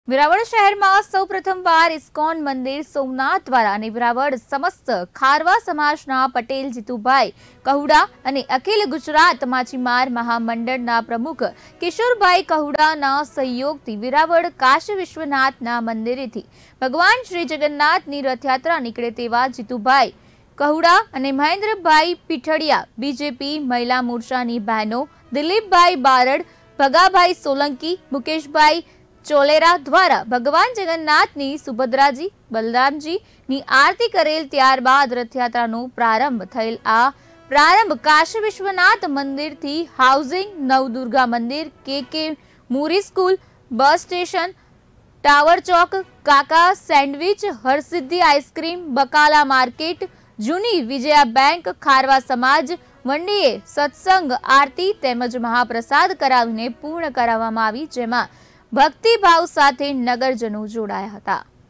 વેરાવળ શહેરમાં સૌ પ્રથમવાર ઇસ્કોન મંદિર સોમનાથ દ્વારા અને વેરાવળ સમસ્ત ખારવા સમાજના પટેલ જીતુભાઈ કहुડા અને અખિલ ગુજરાત માછીમાર મહામંડળના પ્રમુખ કિશોરભાઈ કहुડાના સહયોગથી વેરાવળ કાશી વિશ્વનાથના મંદિરેથી ભગવાન શ્રી જગન્નાથની રથયાત્રા નીકળે તેવા જીતુભાઈ કहुડા અને મહેન્દ્રભાઈ પીઠડિયા બીજેપી મહિલા મોરચાની બહેનો દિલીપભાઈ બારડ ભગાભાઈ સોલંકી મુકેશભાઈ ચોલેરા દ્વારા ભગવાન જગન્નાથની સુભદ્રાજી બલરામજીની આરતી કરેલ ત્યારબાદ રથયાત્રાનો પ્રારંભ થયેલ આ પ્રારંભ કાશી વિશ્વનાથ મંદિરથી હાઉસિંગ નવદુર્ગા મંદિર કે મુરી સ્કૂલ બસ સ્ટેશન ટાવર ચોક Kaka sandwich Harsiddhi ice cream Bakala market જૂની વિજયા બેંક ખારવા સમાજ મંડીએ સત્સંગ આરતી તેમજ મહાપ્રસાદ કરાવીને પૂર્ણ કરાવવામાં આવી, જેમાં ભક્તિભાવ સાથે નગરજનો જોડાયા હતા।